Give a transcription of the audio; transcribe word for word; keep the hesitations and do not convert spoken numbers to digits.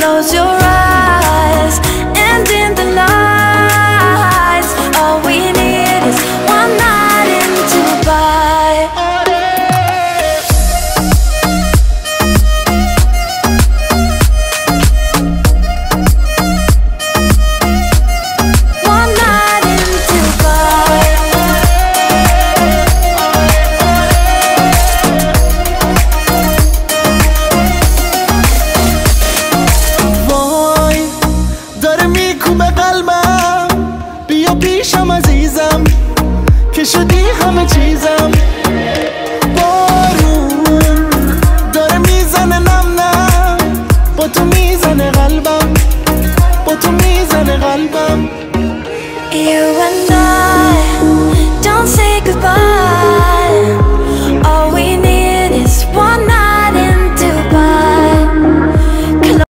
Close your eyes, and in the lights, all we need is one night in Dubai. One night in Dubai. وای داره میکوبه قلبم، بیا پیشم عزیزم که شدی همه چیزم. بارون داره میزنه نم نم، با تو میزنه قلبم، با تو میزنه قلبم. You and I don't say goodbye.